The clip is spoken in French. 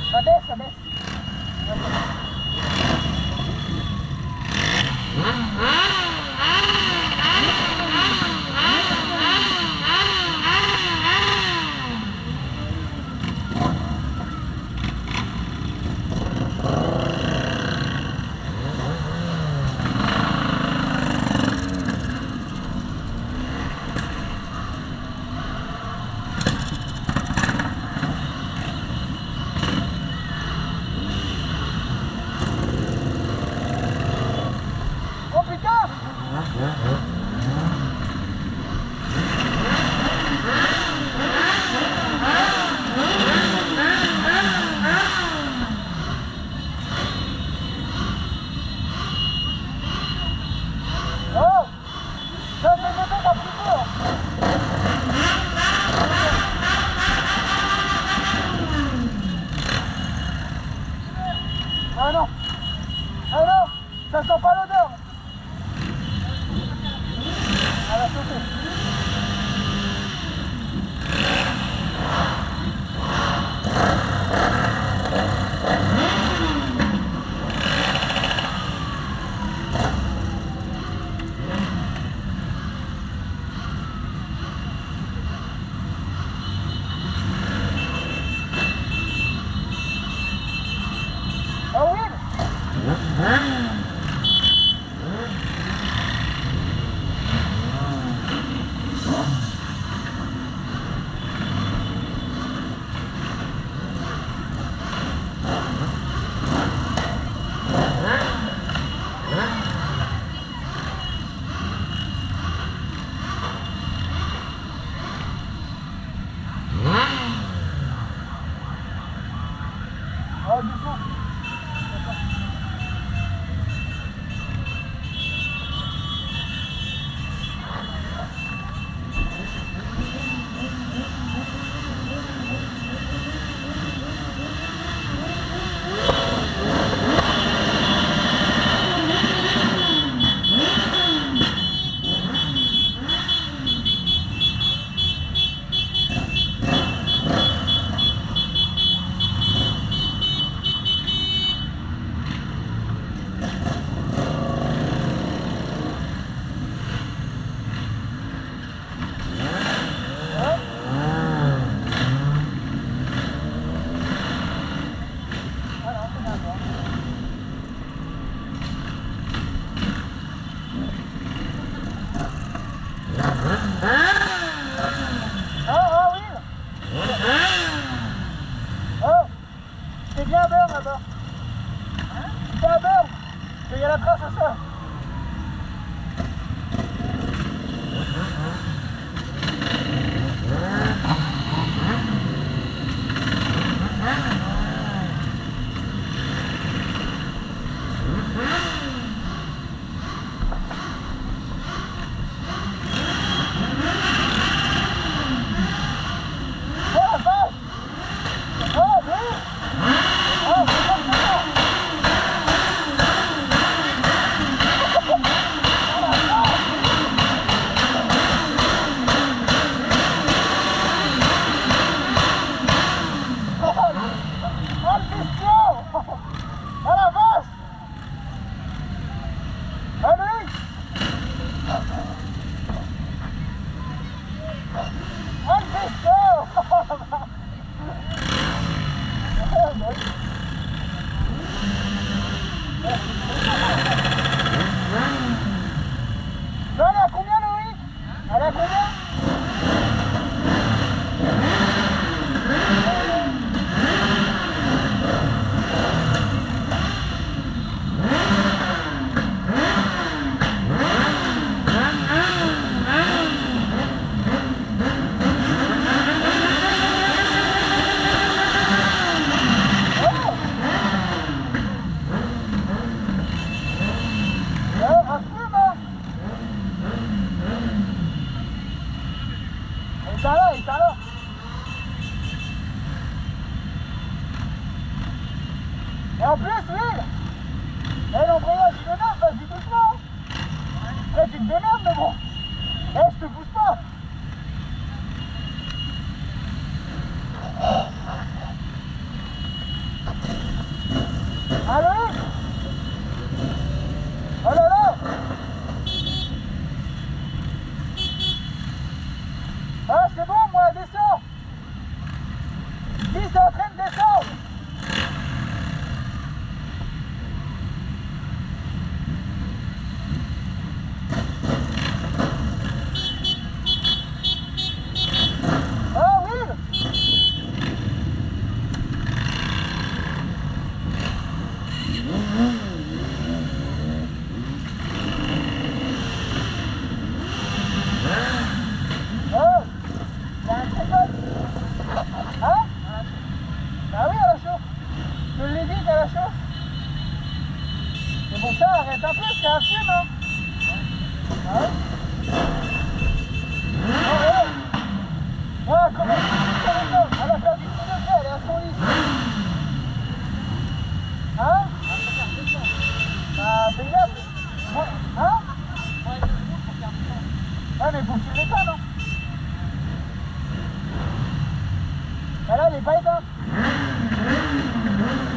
Ça baisse, ça baisse. Ah non! Ah non! Ça sent pas l'odeur! Elle a sauté. Oh oui! Oh, du coup. Ah oui! Oh! C'est bien un beurre là-bas. C'est un beurre! Il y a la trace à ça. Il est là. Et en plus, oui, et l'embrayage il m'énerve, vas-y doucement. Là tu te démerdes, mais bon. Je te pousse pas. arrête un peu, c'est un film, hein. Ah ouais. Oh, ouais. Voilà, comment elle a perdu tout le fait, elle est à son lit. Hein? Bah, payable. Hein? Ouais, mais faut que tu l'éteins, non? Bah là, elle est pas éteinte.